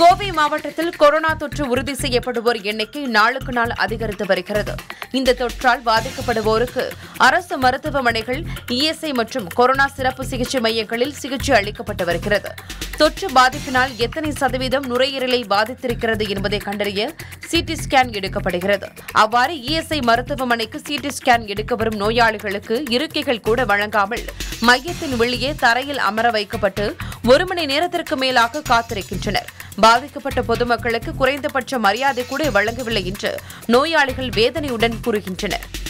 கோவை மாவட்டத்தில் கொரோனா தொற்று உறுதி செய்யப்படுவோர் எண்ணிக்கை நாளுக்கு நாள் அதிகரித்து வருகிறது. இந்த தொற்றால் பாதிக்கப்படுவோருக்கு அரசு மருத்துவமனைகள், இஎஸ்ஐ மற்றும் கொரோனா சிறப்பு சிகிச்சை மையங்களில் சிகிச்சை அளிக்கப்பட்டு வருகிறது. தொற்று பாதிப்பினால் எத்தனை சதவீதம் நுரையீரலை பாதித்திருக்கிறது என்பதை கண்டறிய சிடி ஸ்கேன் எடுக்கப்படுகிறது. அவ்வாறு இஎஸ்ஐ மருத்துவமனைக்கு சிடி ஸ்கேன் எடுக்க வரும் நோயாளிகளுக்கு இருக்கைகள் கூட வழங்காமல் மையத்தின் வெளியே தரையில் அமர வைக்கப்பட்டு 1 மணி நேரத்திற்கு மேலாக காத்திருக்கின்றனர். பாதிக்கப்பட்ட பொதுமக்களுக்கு குறைந்தபட்ச மரியாதை கூட வழங்கவில்லை என்று நோயாளிகள் வேதனையுடன் கூறுகின்றனர்.